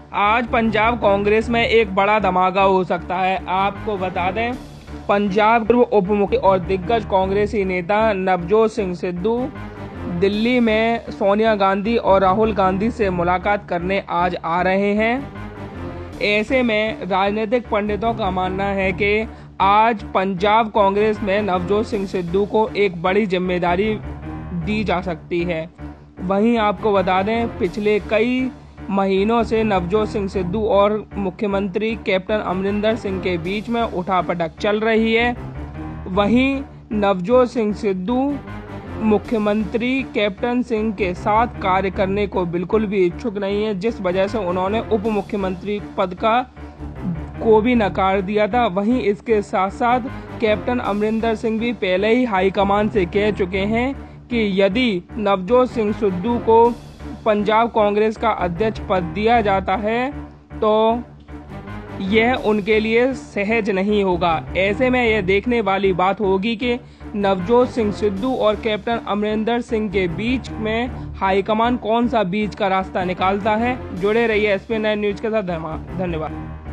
आज पंजाब कांग्रेस में एक बड़ा धमाका हो सकता है। आपको बता दें, पंजाब के उप मुख्यमंत्री और दिग्गज कांग्रेसी नेता नवजोत सिंह सिद्धू दिल्ली में सोनिया गांधी और राहुल गांधी से मुलाकात करने आज आ रहे हैं। ऐसे में राजनीतिक पंडितों का मानना है कि आज पंजाब कांग्रेस में नवजोत सिंह सिद्धू को एक बड़ी जिम्मेदारी दी जा सकती है। वहीं आपको बता दें, पिछले कई महीनों से नवजोत सिंह सिद्धू और मुख्यमंत्री कैप्टन अमरिंदर सिंह के बीच में उठापटक चल रही है। वहीं नवजोत सिंह सिद्धू मुख्यमंत्री कैप्टन सिंह के साथ कार्य करने को बिल्कुल भी इच्छुक नहीं है, जिस वजह से उन्होंने उप मुख्यमंत्री पद को भी नकार दिया था। वहीं इसके साथ साथ कैप्टन अमरिंदर सिंह भी पहले ही हाईकमान से कह चुके हैं कि यदि नवजोत सिंह सिद्धू को पंजाब कांग्रेस का अध्यक्ष पद दिया जाता है तो यह उनके लिए सहज नहीं होगा। ऐसे में यह देखने वाली बात होगी कि नवजोत सिंह सिद्धू और कैप्टन अमरिंदर सिंह के बीच में हाईकमान कौन सा बीच का रास्ता निकालता है। जुड़े रहिए SP9 न्यूज के साथ। धन्यवाद।